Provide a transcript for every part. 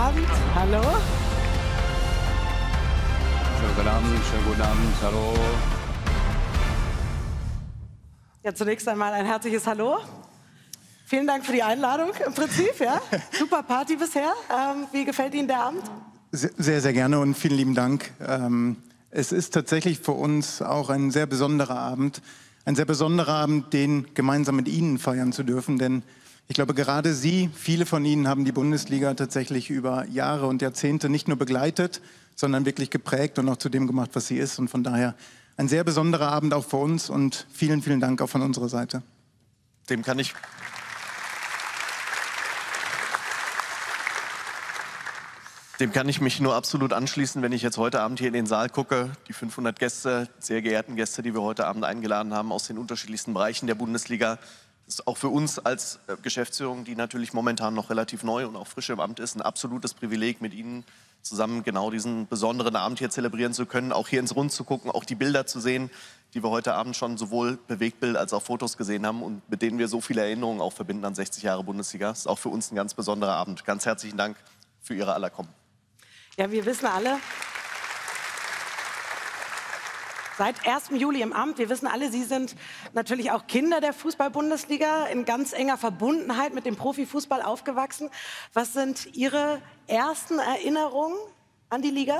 Abend. Hallo. Schönen guten Abend, hallo. Ja, zunächst einmal ein herzliches Hallo. Vielen Dank für die Einladung im Prinzip. Ja. Super Party bisher. Wie gefällt Ihnen der Abend? Sehr, sehr gerne und vielen lieben Dank. Es ist tatsächlich für uns auch ein sehr besonderer Abend. Ein sehr besonderer Abend, den gemeinsam mit Ihnen feiern zu dürfen. Denn ich glaube, gerade Sie, viele von Ihnen haben die Bundesliga tatsächlich über Jahre und Jahrzehnte nicht nur begleitet, sondern wirklich geprägt und auch zu dem gemacht, was sie ist. Und von daher ein sehr besonderer Abend auch für uns und vielen, vielen Dank auch von unserer Seite. Dem kann ich mich nur absolut anschließen, wenn ich jetzt heute Abend hier in den Saal gucke. Die 500 Gäste, sehr geehrten Gäste, die wir heute Abend eingeladen haben aus den unterschiedlichsten Bereichen der Bundesliga. Das ist auch für uns als Geschäftsführung, die natürlich momentan noch relativ neu und auch frisch im Amt ist, ein absolutes Privileg, mit Ihnen zusammen genau diesen besonderen Abend hier zelebrieren zu können, auch hier ins Rund zu gucken, auch die Bilder zu sehen, die wir heute Abend schon sowohl Bewegtbild als auch Fotos gesehen haben und mit denen wir so viele Erinnerungen auch verbinden an 60 Jahre Bundesliga. Das ist auch für uns ein ganz besonderer Abend. Ganz herzlichen Dank für Ihre aller Kommen. Ja, wir wissen alle, seit 1. Juli im Amt, wir wissen alle, Sie sind natürlich auch Kinder der Fußball-Bundesliga, in ganz enger Verbundenheit mit dem Profifußball aufgewachsen. Was sind Ihre ersten Erinnerungen an die Liga?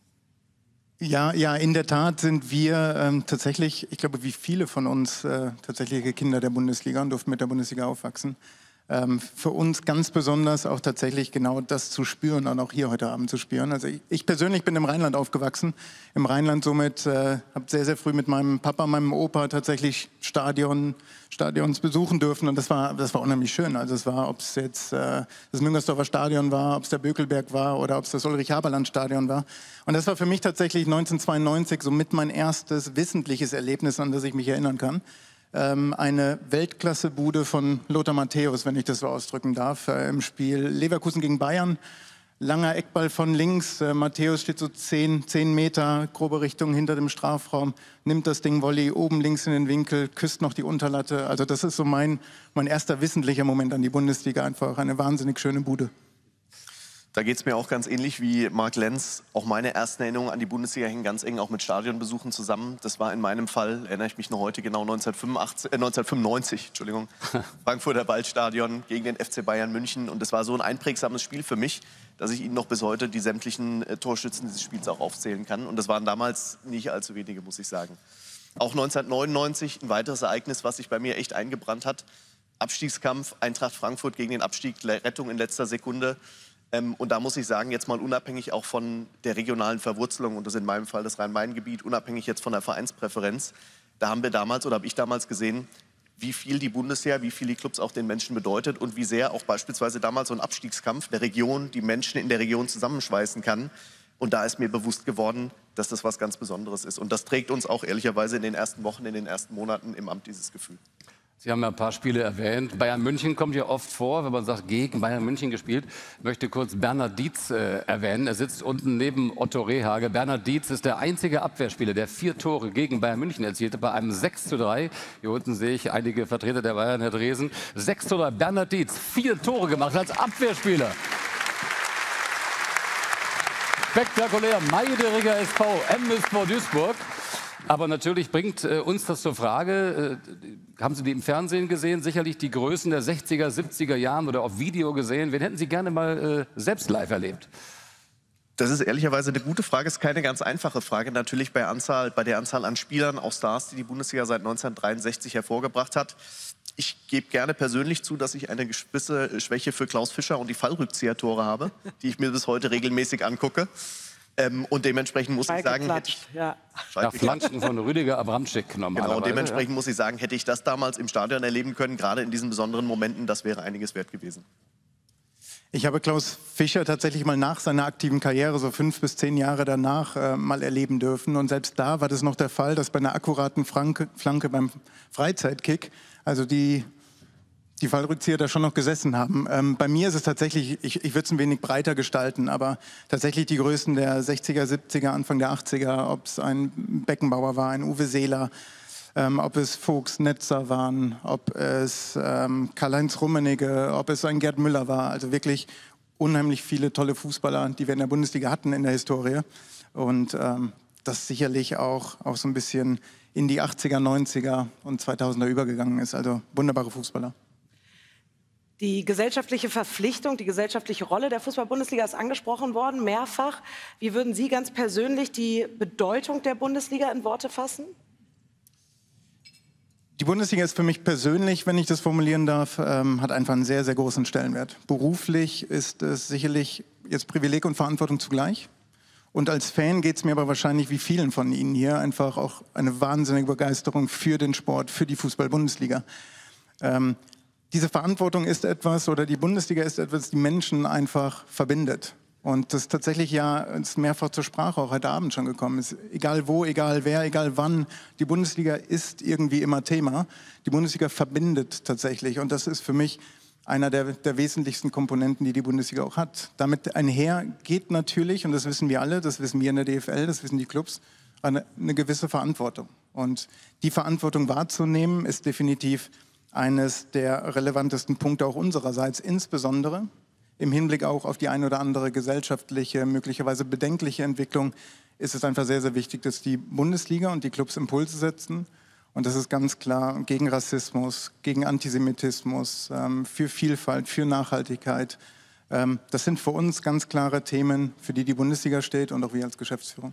Ja, in der Tat sind wir tatsächlich, ich glaube, wie viele von uns tatsächliche Kinder der Bundesliga und durften mit der Bundesliga aufwachsen. Für uns ganz besonders auch tatsächlich genau das zu spüren und auch hier heute Abend zu spüren. Also ich persönlich bin im Rheinland aufgewachsen. Im Rheinland somit habe sehr, sehr früh mit meinem Papa, meinem Opa tatsächlich Stadions besuchen dürfen und das war unheimlich schön. Also es war, ob es jetzt das Müngersdorfer Stadion war, ob es der Bökelberg war oder ob es das Ulrich-Haberland-Stadion war. Und das war für mich tatsächlich 1992 somit mein erstes wissentliches Erlebnis, an das ich mich erinnern kann. Eine Weltklasse-Bude von Lothar Matthäus, wenn ich das so ausdrücken darf, im Spiel Leverkusen gegen Bayern. Langer Eckball von links, Matthäus steht so 10 Meter, grobe Richtung hinter dem Strafraum, nimmt das Ding Volley oben links in den Winkel, küsst noch die Unterlatte. Also das ist so mein erster wissentlicher Moment an die Bundesliga, einfach eine wahnsinnig schöne Bude. Da geht es mir auch ganz ähnlich wie Marc Lenz. Auch meine ersten Erinnerungen an die Bundesliga hängen ganz eng auch mit Stadionbesuchen zusammen. Das war in meinem Fall, erinnere ich mich noch heute genau, 1995, Frankfurter Waldstadion gegen den FC Bayern München. Und das war so ein einprägsames Spiel für mich, dass ich Ihnen noch bis heute die sämtlichen Torschützen dieses Spiels auch aufzählen kann. Und das waren damals nicht allzu wenige, muss ich sagen. Auch 1999 ein weiteres Ereignis, was sich bei mir echt eingebrannt hat. Abstiegskampf, Eintracht Frankfurt gegen den Abstieg, Rettung in letzter Sekunde. Und da muss ich sagen, jetzt mal unabhängig auch von der regionalen Verwurzelung, und das ist in meinem Fall das Rhein-Main-Gebiet, unabhängig jetzt von der Vereinspräferenz, da habe ich damals gesehen, wie viel die Bundeswehr, wie viel die Clubs auch den Menschen bedeutet und wie sehr auch beispielsweise damals so ein Abstiegskampf der Region, die Menschen in der Region zusammenschweißen kann. Und da ist mir bewusst geworden, dass das was ganz Besonderes ist. Und das trägt uns auch ehrlicherweise in den ersten Wochen, in den ersten Monaten im Amt dieses Gefühl. Sie haben ja ein paar Spiele erwähnt. Bayern München kommt ja oft vor, wenn man sagt, gegen Bayern München gespielt. Ich möchte kurz Bernhard Dietz erwähnen. Er sitzt unten neben Otto Rehhage. Bernhard Dietz ist der einzige Abwehrspieler, der 4 Tore gegen Bayern München erzielte, bei einem 6:3. Hier unten sehe ich einige Vertreter der Bayern, Herr Dresen. 6:3, Bernhard Dietz, 4 Tore gemacht als Abwehrspieler. Spektakulär, Meideriger SV, MSV Duisburg. Aber natürlich bringt uns das zur Frage, haben Sie die im Fernsehen gesehen, sicherlich die Größen der 60er, 70er Jahren oder auf Video gesehen. Wen hätten Sie gerne mal selbst live erlebt? Das ist ehrlicherweise eine gute Frage, ist keine ganz einfache Frage. Natürlich bei der Anzahl an Spielern, auch Stars, die die Bundesliga seit 1963 hervorgebracht hat. Ich gebe gerne persönlich zu, dass ich eine gewisse Schwäche für Klaus Fischer und die Fallrückzieher-Tore habe, die ich mir bis heute regelmäßig angucke. Und dementsprechend muss ich sagen, nach Flanschen von Rüdiger Abramczyk normalerweise. Genau, und dementsprechend muss ich sagen, hätte ich das damals im Stadion erleben können, gerade in diesen besonderen Momenten, das wäre einiges wert gewesen. Ich habe Klaus Fischer tatsächlich mal nach seiner aktiven Karriere, so 5 bis 10 Jahre danach, mal erleben dürfen. Und selbst da war das noch der Fall, dass bei einer akkuraten Flanke beim Freizeitkick, also die Fallrückzieher da schon noch gesessen haben. Bei mir ist es tatsächlich, ich würde es ein wenig breiter gestalten, aber tatsächlich die Größen der 60er, 70er, Anfang der 80er, ob es ein Beckenbauer war, ein Uwe Seeler, ob es Vogts, Netzer waren, ob es Karl-Heinz Rummenigge, ob es ein Gerd Müller war. Also wirklich unheimlich viele tolle Fußballer, die wir in der Bundesliga hatten in der Historie. Und das sicherlich auch so ein bisschen in die 80er, 90er und 2000er übergegangen ist. Also wunderbare Fußballer. Die gesellschaftliche Verpflichtung, die gesellschaftliche Rolle der Fußball-Bundesliga ist angesprochen worden, mehrfach. Wie würden Sie ganz persönlich die Bedeutung der Bundesliga in Worte fassen? Die Bundesliga ist für mich persönlich, wenn ich das formulieren darf, hat einfach einen sehr, sehr großen Stellenwert. Beruflich ist es sicherlich jetzt Privileg und Verantwortung zugleich. Und als Fan geht es mir aber wahrscheinlich wie vielen von Ihnen hier einfach auch eine wahnsinnige Begeisterung für den Sport, für die Fußball-Bundesliga. Diese Verantwortung ist etwas, oder die Bundesliga ist etwas, die Menschen einfach verbindet. Und das tatsächlich ja ist mehrfach zur Sprache auch heute Abend schon gekommen ist. Egal wo, egal wer, egal wann, die Bundesliga ist irgendwie immer Thema. Die Bundesliga verbindet tatsächlich. Und das ist für mich einer der wesentlichsten Komponenten, die die Bundesliga auch hat. Damit einher geht natürlich, und das wissen wir alle, das wissen wir in der DFL, das wissen die Clubs, eine gewisse Verantwortung. Und die Verantwortung wahrzunehmen, ist definitiv eines der relevantesten Punkte auch unsererseits, insbesondere im Hinblick auch auf die ein oder andere gesellschaftliche, möglicherweise bedenkliche Entwicklung, ist es einfach sehr, sehr wichtig, dass die Bundesliga und die Clubs Impulse setzen. Und das ist ganz klar gegen Rassismus, gegen Antisemitismus, für Vielfalt, für Nachhaltigkeit. Das sind für uns ganz klare Themen, für die die Bundesliga steht und auch wir als Geschäftsführung.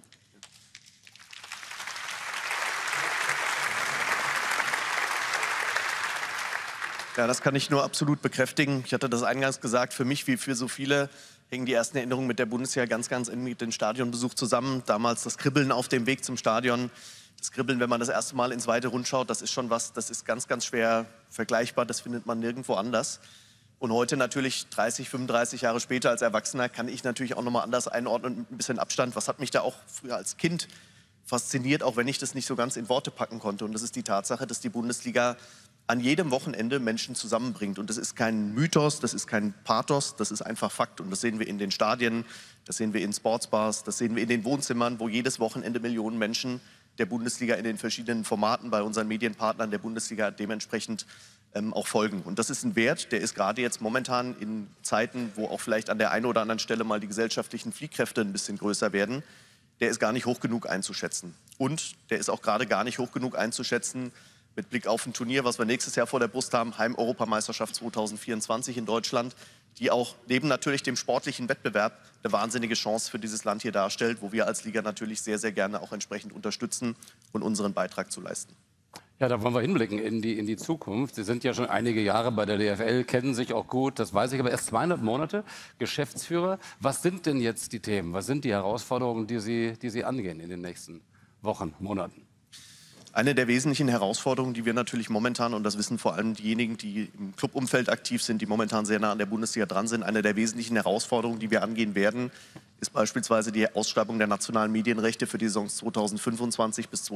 Ja, das kann ich nur absolut bekräftigen. Ich hatte das eingangs gesagt, für mich wie für so viele hängen die ersten Erinnerungen mit der Bundesliga ganz, ganz eng mit dem Stadionbesuch zusammen. Damals das Kribbeln auf dem Weg zum Stadion. Das Kribbeln, wenn man das erste Mal ins Weite rund schaut, das ist schon was, das ist ganz, ganz schwer vergleichbar. Das findet man nirgendwo anders. Und heute natürlich 30, 35 Jahre später als Erwachsener kann ich natürlich auch nochmal anders einordnen mit ein bisschen Abstand. Was hat mich da auch früher als Kind fasziniert, auch wenn ich das nicht so ganz in Worte packen konnte. Und das ist die Tatsache, dass die Bundesliga an jedem Wochenende Menschen zusammenbringt. Und das ist kein Mythos, das ist kein Pathos, das ist einfach Fakt. Und das sehen wir in den Stadien, das sehen wir in Sportsbars, das sehen wir in den Wohnzimmern, wo jedes Wochenende Millionen Menschen der Bundesliga in den verschiedenen Formaten bei unseren Medienpartnern der Bundesliga dementsprechend auch folgen. Und das ist ein Wert, der ist gerade jetzt momentan in Zeiten, wo auch vielleicht an der einen oder anderen Stelle mal die gesellschaftlichen Fliehkräfte ein bisschen größer werden, der ist gar nicht hoch genug einzuschätzen. Und der ist auch gerade gar nicht hoch genug einzuschätzen, mit Blick auf ein Turnier, was wir nächstes Jahr vor der Brust haben, Heim-Europameisterschaft 2024 in Deutschland, die auch neben natürlich dem sportlichen Wettbewerb eine wahnsinnige Chance für dieses Land hier darstellt, wo wir als Liga natürlich sehr, sehr gerne auch entsprechend unterstützen und unseren Beitrag zu leisten. Ja, da wollen wir hinblicken in die Zukunft. Sie sind ja schon einige Jahre bei der DFL, kennen sich auch gut, das weiß ich, aber erst 200 Monate Geschäftsführer. Was sind denn jetzt die Themen, was sind die Herausforderungen, die Sie angehen in den nächsten Wochen, Monaten? Eine der wesentlichen Herausforderungen, die wir natürlich momentan, und das wissen vor allem diejenigen, die im Clubumfeld aktiv sind, die momentan sehr nah an der Bundesliga dran sind, eine der wesentlichen Herausforderungen, die wir angehen werden, ist beispielsweise die Ausschreibung der nationalen Medienrechte für die Saisons 2025 bis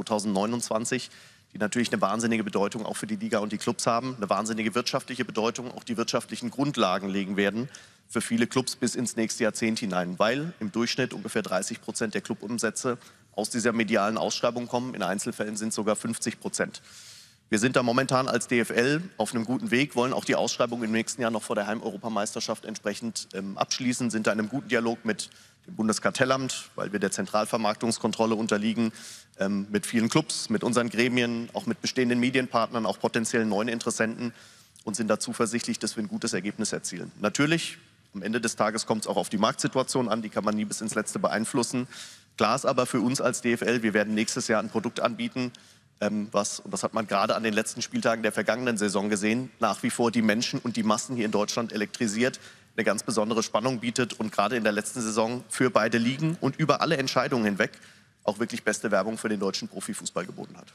2029, die natürlich eine wahnsinnige Bedeutung auch für die Liga und die Clubs haben, eine wahnsinnige wirtschaftliche Bedeutung, auch die wirtschaftlichen Grundlagen legen werden für viele Clubs bis ins nächste Jahrzehnt hinein, weil im Durchschnitt ungefähr 30% der Clubumsätze aus dieser medialen Ausschreibung kommen. In Einzelfällen sind es sogar 50%. Wir sind da momentan als DFL auf einem guten Weg, wollen auch die Ausschreibung im nächsten Jahr noch vor der Heim-Europameisterschaft entsprechend abschließen, sind da in einem guten Dialog mit dem Bundeskartellamt, weil wir der Zentralvermarktungskontrolle unterliegen, mit vielen Clubs, mit unseren Gremien, auch mit bestehenden Medienpartnern, auch potenziellen neuen Interessenten und sind da zuversichtlich, dass wir ein gutes Ergebnis erzielen. Natürlich, am Ende des Tages kommt es auch auf die Marktsituation an, die kann man nie bis ins Letzte beeinflussen. Klar ist aber für uns als DFL, wir werden nächstes Jahr ein Produkt anbieten, was, und das hat man gerade an den letzten Spieltagen der vergangenen Saison gesehen, nach wie vor die Menschen und die Massen hier in Deutschland elektrisiert, eine ganz besondere Spannung bietet und gerade in der letzten Saison für beide Ligen und über alle Entscheidungen hinweg auch wirklich beste Werbung für den deutschen Profifußball geboten hat.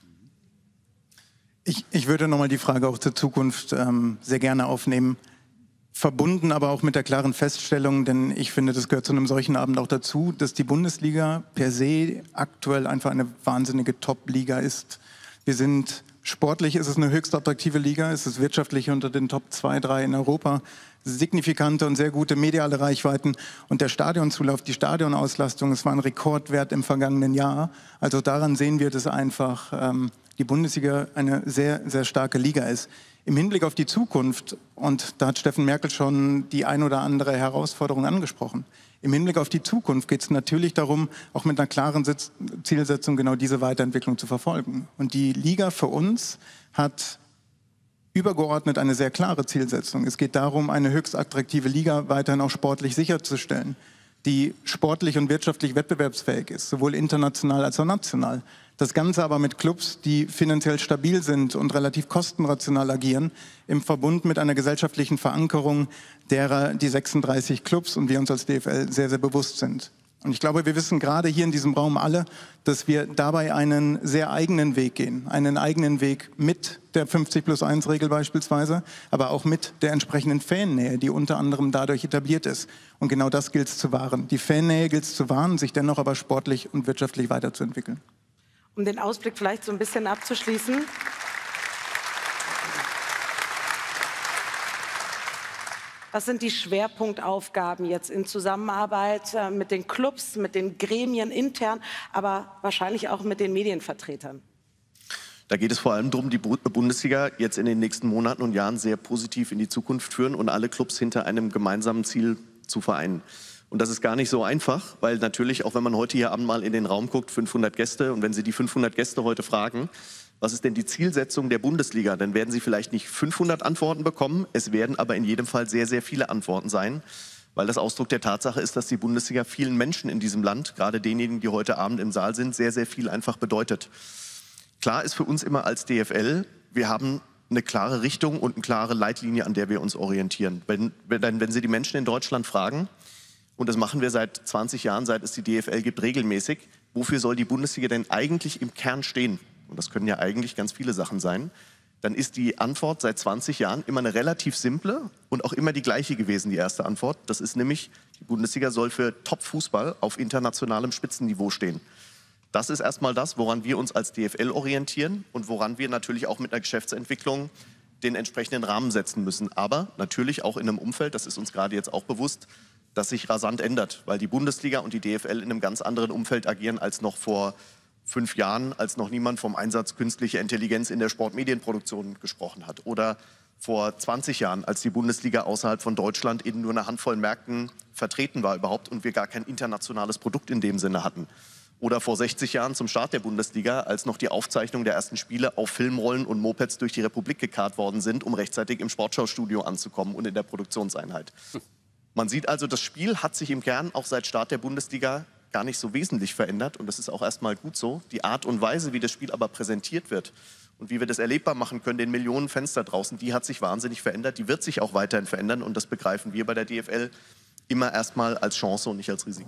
Ich würde nochmal die Frage auch zur Zukunft sehr gerne aufnehmen. Verbunden aber auch mit der klaren Feststellung, denn ich finde, das gehört zu einem solchen Abend auch dazu, dass die Bundesliga per se aktuell einfach eine wahnsinnige Top-Liga ist. Wir sind, sportlich ist es eine höchst attraktive Liga, es ist wirtschaftlich unter den Top 2, 3 in Europa. signifikante und sehr gute mediale Reichweiten. Und der Stadionzulauf, die Stadionauslastung, es war ein Rekordwert im vergangenen Jahr. Also daran sehen wir, dass einfach die Bundesliga eine sehr, sehr starke Liga ist. Im Hinblick auf die Zukunft, und da hat Steffen Merkel schon die ein oder andere Herausforderung angesprochen, im Hinblick auf die Zukunft geht es natürlich darum, auch mit einer klaren Zielsetzung genau diese Weiterentwicklung zu verfolgen. Und die Liga für uns hat übergeordnet eine sehr klare Zielsetzung. Es geht darum, eine höchst attraktive Liga weiterhin auch sportlich sicherzustellen, die sportlich und wirtschaftlich wettbewerbsfähig ist, sowohl international als auch national. Das Ganze aber mit Clubs, die finanziell stabil sind und relativ kostenrational agieren, im Verbund mit einer gesellschaftlichen Verankerung, derer die 36 Clubs und wir uns als DFL sehr, sehr bewusst sind. Und ich glaube, wir wissen gerade hier in diesem Raum alle, dass wir dabei einen sehr eigenen Weg gehen. Einen eigenen Weg mit der 50+1-Regel beispielsweise, aber auch mit der entsprechenden Fannähe, die unter anderem dadurch etabliert ist. Und genau das gilt es zu wahren. Die Fannähe gilt es zu wahren, sich dennoch aber sportlich und wirtschaftlich weiterzuentwickeln. Um den Ausblick vielleicht so ein bisschen abzuschließen. Was sind die Schwerpunktaufgaben jetzt in Zusammenarbeit mit den Clubs, mit den Gremien intern, aber wahrscheinlich auch mit den Medienvertretern? Da geht es vor allem darum, die Bundesliga jetzt in den nächsten Monaten und Jahren sehr positiv in die Zukunft führen und alle Clubs hinter einem gemeinsamen Ziel zu vereinen. Und das ist gar nicht so einfach, weil natürlich, auch wenn man heute hier Abend mal in den Raum guckt, 500 Gäste, und wenn Sie die 500 Gäste heute fragen, was ist denn die Zielsetzung der Bundesliga, dann werden Sie vielleicht nicht 500 Antworten bekommen, es werden aber in jedem Fall sehr, sehr viele Antworten sein, weil das Ausdruck der Tatsache ist, dass die Bundesliga vielen Menschen in diesem Land, gerade denjenigen, die heute Abend im Saal sind, sehr, sehr viel einfach bedeutet. Klar ist für uns immer als DFL, wir haben eine klare Richtung und eine klare Leitlinie, an der wir uns orientieren. Wenn Sie die Menschen in Deutschland fragen, und das machen wir seit 20 Jahren, seit es die DFL gibt, regelmäßig, wofür soll die Bundesliga denn eigentlich im Kern stehen? Und das können ja eigentlich ganz viele Sachen sein. Dann ist die Antwort seit 20 Jahren immer eine relativ simple und auch immer die gleiche gewesen, die erste Antwort. Das ist nämlich, die Bundesliga soll für Top-Fußball auf internationalem Spitzenniveau stehen. Das ist erstmal das, woran wir uns als DFL orientieren und woran wir natürlich auch mit einer Geschäftsentwicklung den entsprechenden Rahmen setzen müssen. Aber natürlich auch in einem Umfeld, das ist uns gerade jetzt auch bewusst, das sich rasant ändert, weil die Bundesliga und die DFL in einem ganz anderen Umfeld agieren als noch vor 5 Jahren, als noch niemand vom Einsatz künstlicher Intelligenz in der Sportmedienproduktion gesprochen hat. Oder vor 20 Jahren, als die Bundesliga außerhalb von Deutschland in nur einer Handvoll Märkten vertreten war überhaupt und wir gar kein internationales Produkt in dem Sinne hatten. Oder vor 60 Jahren zum Start der Bundesliga, als noch die Aufzeichnung der ersten Spiele auf Filmrollen und Mopeds durch die Republik gekarrt worden sind, um rechtzeitig im Sportschaustudio anzukommen und in der Produktionseinheit. Man sieht also, das Spiel hat sich im Kern auch seit Start der Bundesliga gar nicht so wesentlich verändert. Und das ist auch erstmal gut so. Die Art und Weise, wie das Spiel aber präsentiert wird und wie wir das erlebbar machen können, den Millionen Fans da draußen, die hat sich wahnsinnig verändert. Die wird sich auch weiterhin verändern. Und das begreifen wir bei der DFL immer erstmal als Chance und nicht als Risiko.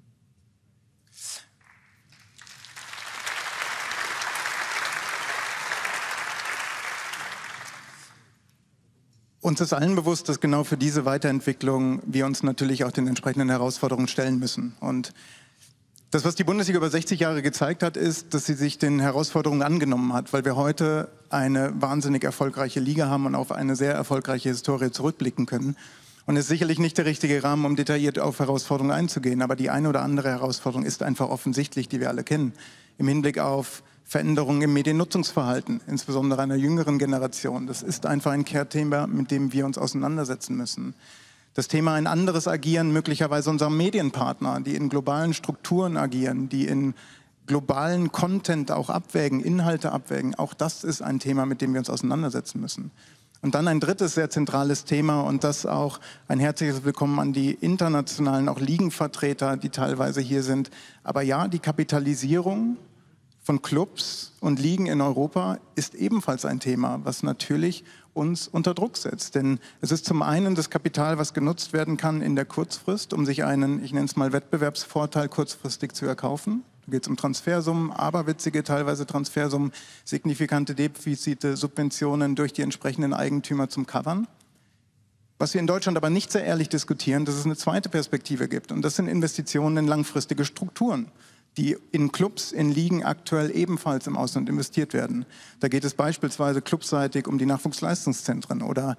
Uns ist allen bewusst, dass genau für diese Weiterentwicklung wir uns natürlich auch den entsprechenden Herausforderungen stellen müssen. Und das, was die Bundesliga über 60 Jahre gezeigt hat, ist, dass sie sich den Herausforderungen angenommen hat, weil wir heute eine wahnsinnig erfolgreiche Liga haben und auf eine sehr erfolgreiche Historie zurückblicken können. Und es ist sicherlich nicht der richtige Rahmen, um detailliert auf Herausforderungen einzugehen, aber die eine oder andere Herausforderung ist einfach offensichtlich, die wir alle kennen. Im Hinblick auf Veränderungen im Mediennutzungsverhalten, insbesondere einer jüngeren Generation. Das ist einfach ein Kehrthema, mit dem wir uns auseinandersetzen müssen. Das Thema ein anderes Agieren möglicherweise unserer Medienpartner, die in globalen Strukturen agieren, die in globalen Content auch abwägen, Inhalte abwägen. Auch das ist ein Thema, mit dem wir uns auseinandersetzen müssen. Und dann ein drittes sehr zentrales Thema und das auch ein herzliches Willkommen an die internationalen, auch Ligenvertreter, die teilweise hier sind. Aber ja, die Kapitalisierung von Clubs und Ligen in Europa ist ebenfalls ein Thema, was natürlich uns unter Druck setzt. Denn es ist zum einen das Kapital, was genutzt werden kann in der Kurzfrist, um sich einen, ich nenne es mal, Wettbewerbsvorteil kurzfristig zu erkaufen. Da geht es um Transfersummen, aberwitzige teilweise Transfersummen, signifikante Defizite, Subventionen durch die entsprechenden Eigentümer zum Covern. Was wir in Deutschland aber nicht sehr ehrlich diskutieren, dass es eine zweite Perspektive gibt. Und das sind Investitionen in langfristige Strukturen, die in Clubs, in Ligen aktuell ebenfalls im Ausland investiert werden. Da geht es beispielsweise clubseitig um die Nachwuchsleistungszentren oder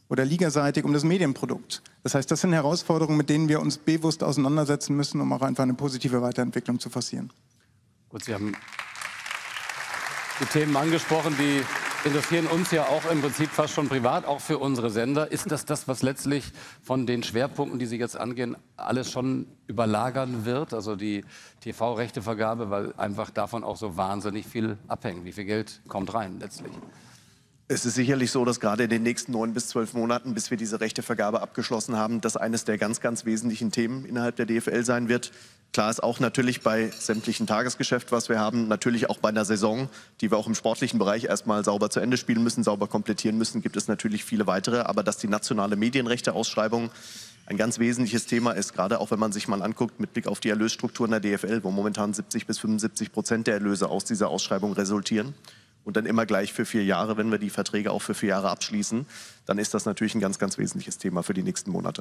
oder ligaseitig um das Medienprodukt. Das heißt, das sind Herausforderungen, mit denen wir uns bewusst auseinandersetzen müssen, um auch einfach eine positive Weiterentwicklung zu forcieren. Gut, Sie haben die Themen angesprochen, die interessieren uns ja auch im Prinzip fast schon privat, auch für unsere Sender. Ist das, was letztlich von den Schwerpunkten, die Sie jetzt angehen, alles schon überlagern wird? Also die TV-Rechtevergabe, weil einfach davon auch so wahnsinnig viel abhängt. Wie viel Geld kommt rein letztlich? Es ist sicherlich so, dass gerade in den nächsten 9 bis 12 Monaten, bis wir diese Rechtevergabe abgeschlossen haben, das eines der ganz, ganz wesentlichen Themen innerhalb der DFL sein wird. Klar ist auch natürlich bei sämtlichen Tagesgeschäft, was wir haben, natürlich auch bei einer Saison, die wir auch im sportlichen Bereich erstmal sauber zu Ende spielen müssen, sauber komplettieren müssen, gibt es natürlich viele weitere. Aber dass die nationale Medienrechteausschreibung ein ganz wesentliches Thema ist, gerade auch wenn man sich mal anguckt mit Blick auf die Erlösstruktur in der DFL, wo momentan 70 bis 75% der Erlöse aus dieser Ausschreibung resultieren. Und dann immer gleich für 4 Jahre, wenn wir die Verträge auch für 4 Jahre abschließen, dann ist das natürlich ein ganz, ganz wesentliches Thema für die nächsten Monate.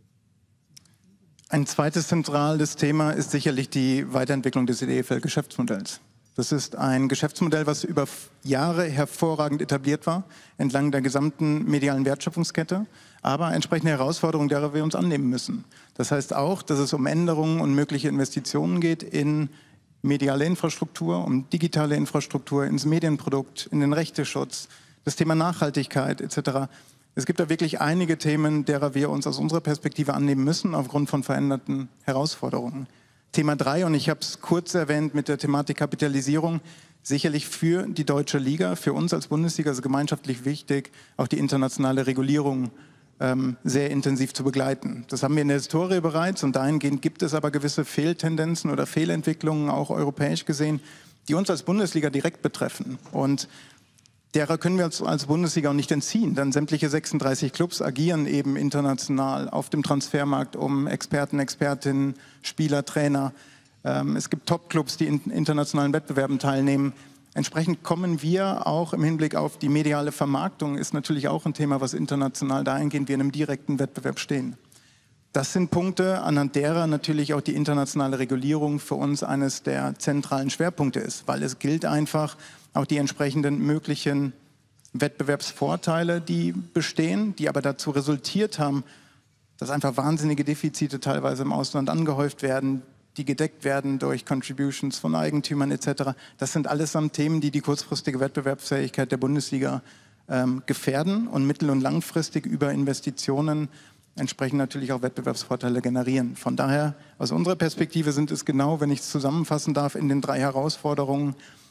Ein zweites zentrales Thema ist sicherlich die Weiterentwicklung des DFL-Geschäftsmodells. Das ist ein Geschäftsmodell, was über Jahre hervorragend etabliert war, entlang der gesamten medialen Wertschöpfungskette, aber entsprechende Herausforderungen, derer wir uns annehmen müssen. Das heißt auch, dass es um Änderungen und mögliche Investitionen geht in mediale Infrastruktur, um digitale Infrastruktur, ins Medienprodukt, in den Rechteschutz, das Thema Nachhaltigkeit etc. Es gibt da wirklich einige Themen, derer wir uns aus unserer Perspektive annehmen müssen, aufgrund von veränderten Herausforderungen. Thema 3, und ich habe es kurz erwähnt mit der Thematik Kapitalisierung, sicherlich für die deutsche Liga, für uns als Bundesliga ist es gemeinschaftlich wichtig, auch die internationale Regulierung sehr intensiv zu begleiten. Das haben wir in der Historie bereits und dahingehend gibt es aber gewisse Fehltendenzen oder Fehlentwicklungen, auch europäisch gesehen, die uns als Bundesliga direkt betreffen. Und derer können wir uns als Bundesliga auch nicht entziehen, denn sämtliche 36 Clubs agieren eben international auf dem Transfermarkt um Experten, Expertinnen, Spieler, Trainer. Es gibt Top-Clubs, die in internationalen Wettbewerben teilnehmen. Entsprechend kommen wir auch im Hinblick auf die mediale Vermarktung, ist natürlich auch ein Thema, was international dahingehend wir in einem direkten Wettbewerb stehen. Das sind Punkte, anhand derer natürlich auch die internationale Regulierung für uns eines der zentralen Schwerpunkte ist, weil es gilt einfach, auch die entsprechenden möglichen Wettbewerbsvorteile, die bestehen, die aber dazu resultiert haben, dass einfach wahnsinnige Defizite teilweise im Ausland angehäuft werden, die gedeckt werden durch Contributions von Eigentümern etc. Das sind allesamt Themen, die die kurzfristige Wettbewerbsfähigkeit der Bundesliga gefährden und mittel- und langfristig über Investitionen entsprechend natürlich auch Wettbewerbsvorteile generieren. Von daher, aus unserer Perspektive sind es genau, wenn ich es zusammenfassen darf, in den 3 Herausforderungen.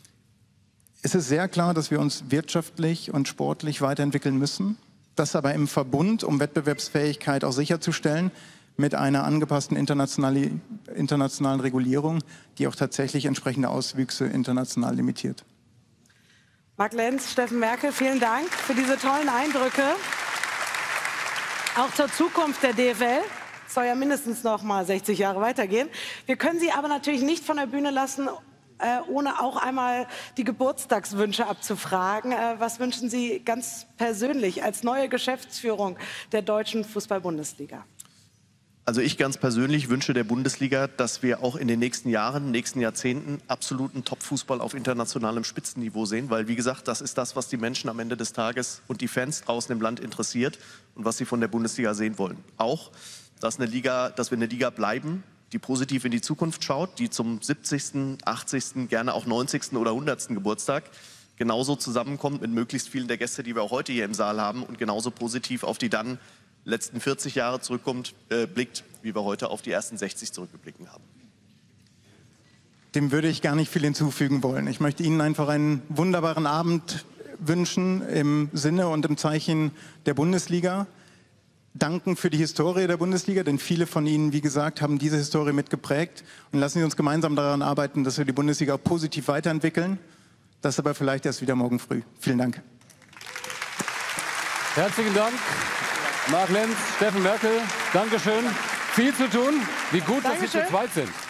Es ist sehr klar, dass wir uns wirtschaftlich und sportlich weiterentwickeln müssen. Das aber im Verbund, um Wettbewerbsfähigkeit auch sicherzustellen, mit einer angepassten internationalen Regulierung, die auch tatsächlich entsprechende Auswüchse international limitiert. Marc Lenz, Steffen Merkel, vielen Dank für diese tollen Eindrücke. Auch zur Zukunft der DFL. Es soll ja mindestens noch mal 60 Jahre weitergehen. Wir können Sie aber natürlich nicht von der Bühne lassen, ohne auch einmal die Geburtstagswünsche abzufragen. Was wünschen Sie ganz persönlich als neue Geschäftsführung der Deutschen Fußball-Bundesliga? Also ich ganz persönlich wünsche der Bundesliga, dass wir auch in den nächsten Jahren, nächsten Jahrzehnten absoluten Top-Fußball auf internationalem Spitzenniveau sehen. Weil, wie gesagt, das ist das, was die Menschen am Ende des Tages und die Fans draußen im Land interessiert und was sie von der Bundesliga sehen wollen. Auch, dass wir eine Liga bleiben, die positiv in die Zukunft schaut, die zum 70., 80., gerne auch 90. oder 100. Geburtstag genauso zusammenkommt mit möglichst vielen der Gäste, die wir auch heute hier im Saal haben und genauso positiv auf die dann letzten 40 Jahre blickt, wie wir heute auf die ersten 60 zurückgeblicken haben. Dem würde ich gar nicht viel hinzufügen wollen. Ich möchte Ihnen einfach einen wunderbaren Abend wünschen im Sinne und im Zeichen der Bundesliga. Danken für die Historie der Bundesliga, denn viele von Ihnen, wie gesagt, haben diese Historie mitgeprägt. Und lassen Sie uns gemeinsam daran arbeiten, dass wir die Bundesliga auch positiv weiterentwickeln. Das aber vielleicht erst wieder morgen früh. Vielen Dank. Herzlichen Dank. Marc Lenz, Steffen Merkel, Dankeschön. Viel zu tun. Wie gut, dass Sie zu zweit sind.